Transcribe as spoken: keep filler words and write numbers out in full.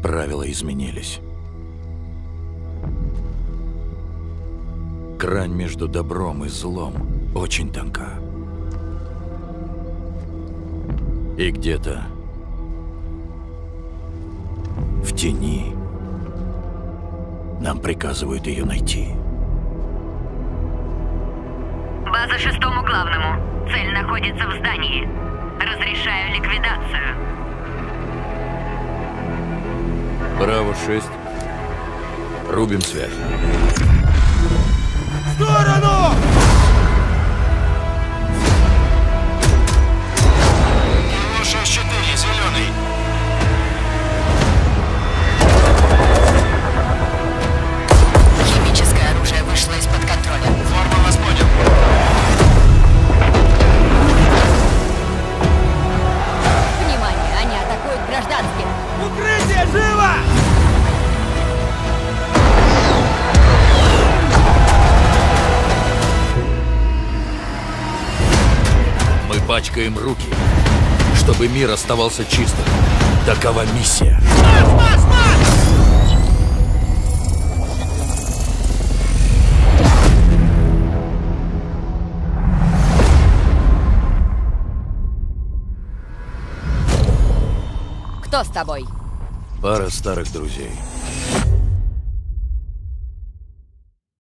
Правила изменились. Грань между добром и злом очень тонка. И где-то в тени нам приказывают ее найти. База шестому главному. Цель находится в здании. Разрешаю ликвидацию. Браво шесть. Рубим связь. В сторону! шесть четыре, зеленый. Химическое оружие вышло из-под контроля. Форма вас понял. Внимание, они атакуют гражданских. Укрытие, живо! Мы пачкаем руки, чтобы мир оставался чистым. Такова миссия. Марш, марш, марш! Кто с тобой? Пара старых друзей.